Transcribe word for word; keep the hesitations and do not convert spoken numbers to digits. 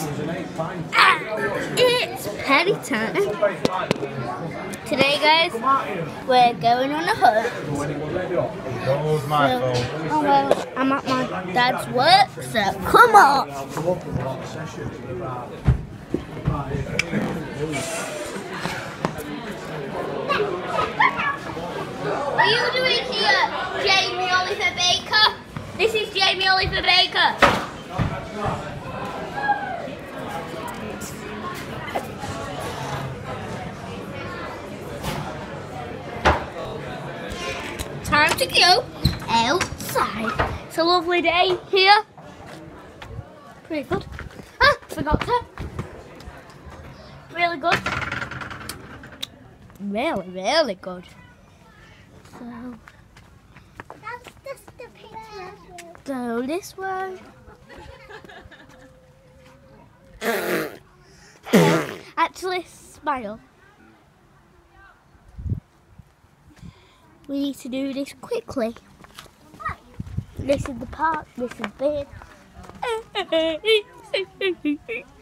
It's party time. Today, guys, we're going on a hunt. Don't my So, phone. oh well, I'm at my dad's work, so come on. What are you doing here, Jamie Oliver Baker? This is Jamie Oliver Baker. Time to go outside. It's a lovely day here. Pretty good. Ah, forgot to. Really good. Really, really good. So, that's just the picture. Go this way. Actually, smile. We need to do this quickly. This is the park, this is big.